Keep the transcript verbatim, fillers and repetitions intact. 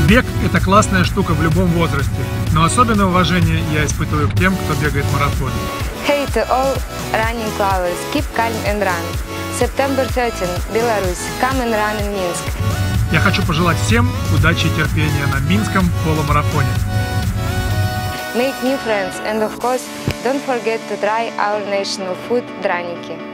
Бег – это классная штука в любом возрасте, но особенное уважение я испытываю к тем, кто бегает марафон. Hey to all running lovers, keep calm and run. September thirteenth, Belarus, come and run in Minsk. Я хочу пожелать всем удачи и терпения на Минском полумарафоне. Make new friends and of course, don't forget to try our national food draniki.